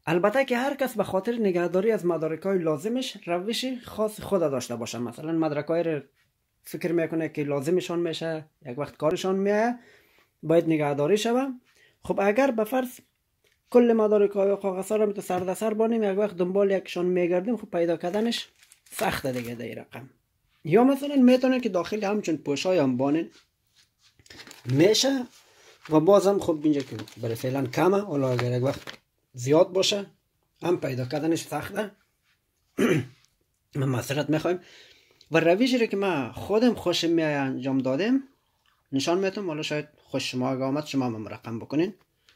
البته که هر کس به خاطر نگهداری از مدارک‌های لازمش روش خاص خود داشته باشه. مثلا مدارک‌های رو فکر میکنه که لازمشان میشه، یک وقت کارشان میاد، باید نگهداری شوه. خب اگر به فرض کل مدارک‌های و کاغذها رو تو سر سر بانیم، یک وقت دنبال یکشان میگردیم، خب پیدا کردنش سخته دیگه در رقم. یا مثلا میتونه که داخل همچون پوشای هم بانین میشه و بازم خب اینجا که برای فعلا کمه، حالا اگر یک وقت زیاد باشه هم پیدا کردنش سخته. من مسئلت میخوایم و روشی رو که من خودم خوشم می انجام دادم نشان میتونم. حالا شاید خوش شما اگه آمد شما هم رقم بکنین.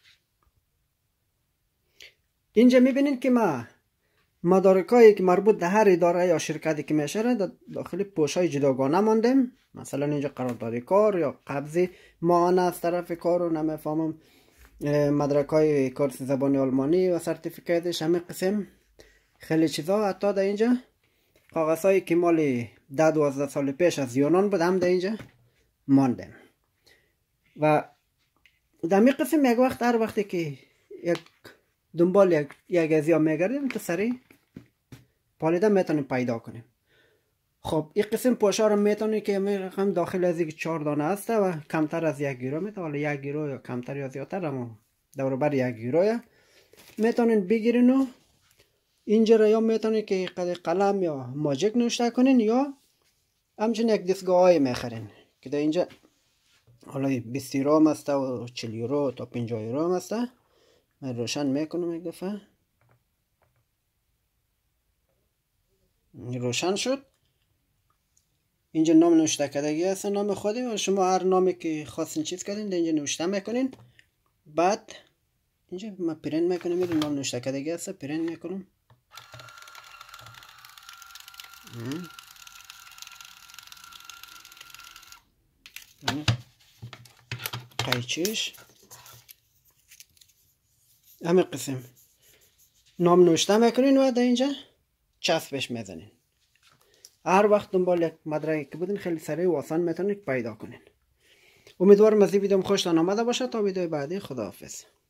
اینجا میبینین که من مدارکایی که مربوط به هر اداره یا شرکتی که میشه را داخل پوشای جداگانه ماندم. مثلا اینجا قرارداد کار یا قبض معانه از طرف کار رو نمیفهمم، مدرکای کورس زبان آلمانی و سرتیفیکیتش، همه قسم خیلی چیزا. حتی در اینجا کاغذهایی که مال 10-12 سال پیش از یونان بود هم در اینجا ماندم. و در می قسم یک وقت هر وقتی که یک دنبال یک ازیا میگردیم تو سریع پالیده میتونیم پیدا کنیم. خب این قسم پوشا رو میتونیم که رقم داخل از یک 4 دانه هست و کمتر از 1 گیرو میتونه، حالا 1 گیرو یا کمتر یا زیادتر، اما دور بر 1 گیرو میتونین بگیرین و اینجا رو یا میتونین که قلم یا ماجیک نوشته کنین یا همچنین یک دستگاه های میخرین که در اینجا حالا 20 یورو هم هسته و 40 یورو تا 50 یورو هم هسته. من روشن میکنم یک دفعه. روشن شد. اینجا نام نوشته کردگی هست، نام خودی و شما هر نامی که خواستین چیز کردین در اینجا نوشته میکنین. بعد اینجا من پرینت میکنم، میدونم نام نوشته کردگی هست، پرینت میکنم. قیچیش همه قسم نام نوشته میکنین و در اینجا چسبش میزنین. هر وقت دنبال یک مدرکی که بودین خیلی سریع و آسان میتونید پیدا کنین. امیدوارم از این ویدیو خوشتان آمده باشه. تا ویدیو بعدی، خداحافظ.